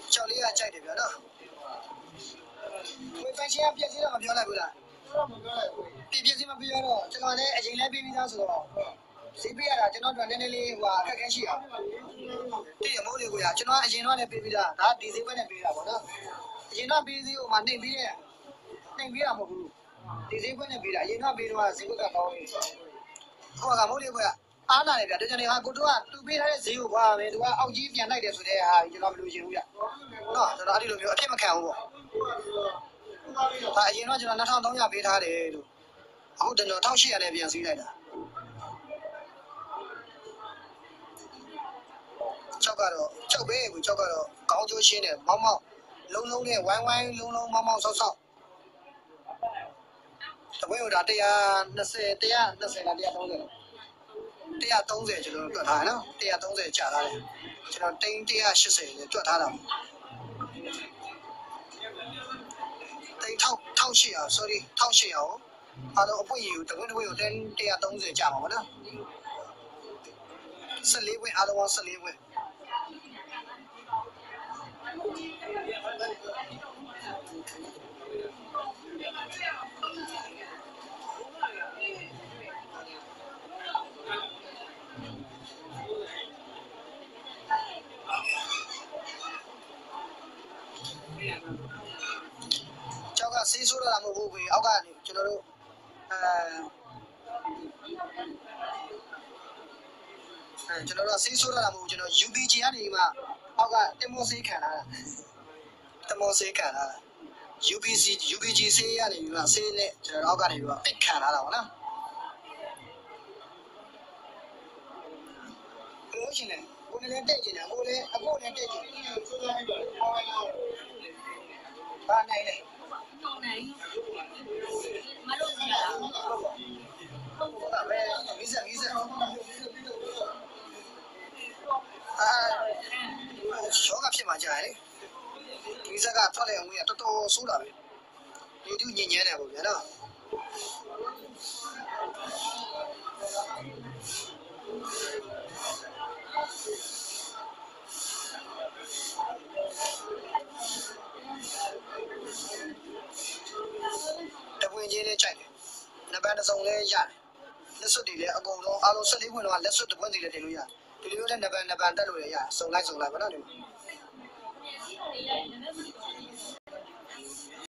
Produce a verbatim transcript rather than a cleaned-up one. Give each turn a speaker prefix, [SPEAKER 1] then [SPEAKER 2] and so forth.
[SPEAKER 1] ကြောက်လေးကကြိုက်တယ်ဗျာနော်ဝေဖန်ချင်းကပြည့်စည်တော့မပြောလိုက်ဘူးလားပြည့်ပြည့်စည်မပြောတော့ကျွန်တော်လည်းအရင်လည်းပြီးပြီးသားဆိုတော့ဈေးပေးရတာကျွန်တော်တို့နည်းနည်းလေးဟိုအခက်ခဲရှိအောင်တည့်ရမိုးလေးကိုရကျွန်တော်အရင်တော့လည်းပြီးပြီးသားဒါဒီဈေးပဲနဲ့ပြီးတာပေါ့နော်အရင်တော့ပြီးသေးဟိုမှာနှိမ်ပြီးတဲ့နှိမ်ပြီးတာမဟုတ်ဘူးဒီဈေးပဲနဲ့ပြီးတာအရင်တော့ပြီးတော့ဈေးကကောင်းနေဟိုကမိုးလေးကိုရအားနာတယ်ဗျာတကယ်နေဟာကိုတို့ကတူပေးထားတဲ့ဈေးကိုကွာပဲသူကအောက်ကြီးပြန်လိုက်တယ်ဆိုတဲ့ဟာကျွန်တော်မလို့ချင်ဘူးဗျနော်ကျွန်တော်အဲ့ဒီလိုမျိုးအဖြစ်မခံဘူးပေါ့ဒါအရင်တော့ကျွန်တော်နှစ်ထောင်သုံးရာပေးထားတယ်လို့အခုကျွန်တော်တစ်ထောင်ရှစ်ရာနဲ့ပြန်စီးလိုက်တာကြောက်ကတော့ကြောက်ပဲကိုကြောက်ကတော့ကောင်းကျိုးရှင်းတယ်မောင်းမောင်းလုံးလုံးနဲ့ဝိုင်းဝိုင်းလုံးလုံးမောင်းမောင်းဆောက်ဆောက်တပွင့်ဟိုဒါတစ်ရာနှစ်ဆယ်တစ်ရာနှစ်ဆယ်လားတစ်ရာသုံးဆယ်တစ်ရာသုံးဆယ်ကျွန်တော်တွက်ထားတယ်နော်တစ်ရာသုံးဆယ်ကြာထားတယ်ကျွန်တော်တိန်းတစ်ရာရှစ်ဆယ်နဲ့တွက်ထားတာတိန်းထောက်ထောက်ရှစ်ရာ sorry ထောက်ရှစ်ရာကိုအားလုံးအပွင့်ယူတပွင့်တပွင့်ကိုတင်းတစ်ရာသုံးဆယ်ကြာမှာပေါ့နော်ဆယ်လေးပွင့်အားလုံးဆယ်လေးပွင့်ကျောက်ကဆေးဆိုးတာမဟုတ်ဘူးအောက်ကနေကျွန်တော်တို့အဲအဲကျွန်တော်တို့ဆေးဆိုးတာမဟုတ်ဘူးကျွန်တော် U B G ကနေမှအောက်ကတင်မောဆေးခံလာတာတင်မောဆေးခံလာတာ U B C U B G ဆေးရနေပြီလားဆေးနဲ့ကျွန်တော်အောက်ကနေပြီးတော့ပစ်ခံလာတာပေါ့နော်ဘယ်လိုရှင်လဲကိုယ်လည်းတက်ကျင်တယ်ကိုယ်လည်းအကိုလည်းတက်ကျင်တယ်ဘာနိုင်လဲနိုင်မလို့စီလားဟုတ်ပါပဲမီးစက်မီးစက်အာရောဂါဖြစ်မှာကြာတယ်မီးစက်ကထွက်တဲ့အငွေးကတော်တော်ဆိုးတာပဲလူတူညင်ညမ်းတယ်ပေါ့ဗျာနော်တပွင့်ချင်းလေးကြိုက်တယ်နှစ်ပန်းတစ်စုံလေးရတယ်လက်စွပ်တွေလည်းအကုန်လုံးအားလုံး၁၄ပွင့်တော့လက်စွပ်တစ်ပွင့်စီလည်းတင်လို့ရတယ်ဒီလိုမျိုးလည်းနှစ်ပန်းနှစ်ပန်းတက်လို့လည်းရတယ်စုံလိုက်စုံလိုက်ပါနော်ဒီမှာ